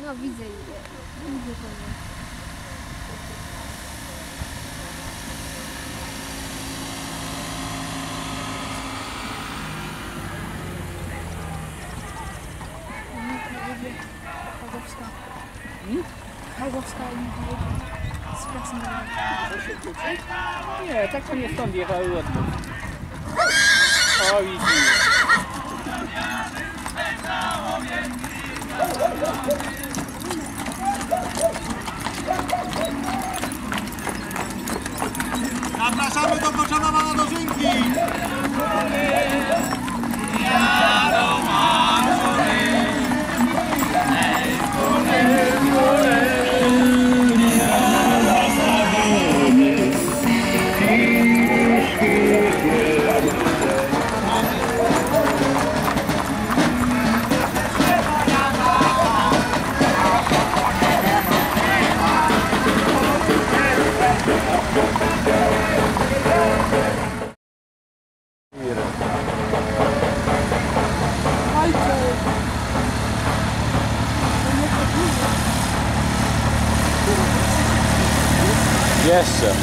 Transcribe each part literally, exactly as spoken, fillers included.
No widzę je. Widzę to. Chałgowska. Hmm? Chałgowska i z pracy na Nie, tak to nie stąd jechały od nas. O, widzisz. Zapraszamy do Koczowa na dożynki! Jeszcze.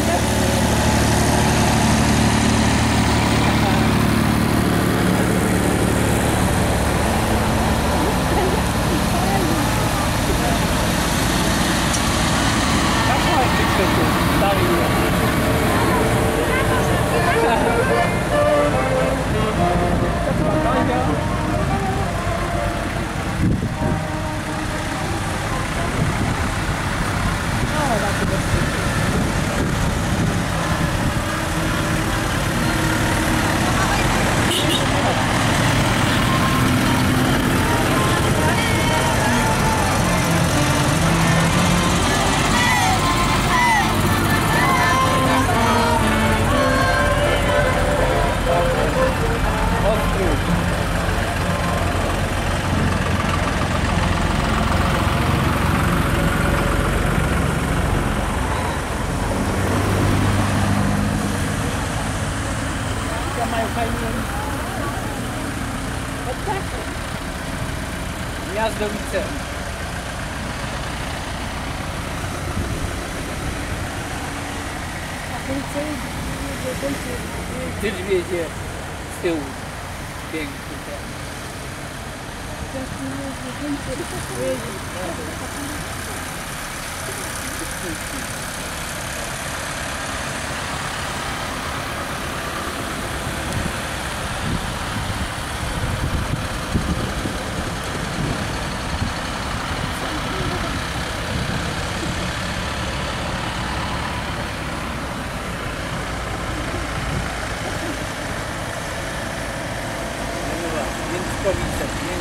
Mają fajną odprawę. Jazdowice. Niedźwiedzie z tyłu. Piękny ten. Międzykowice.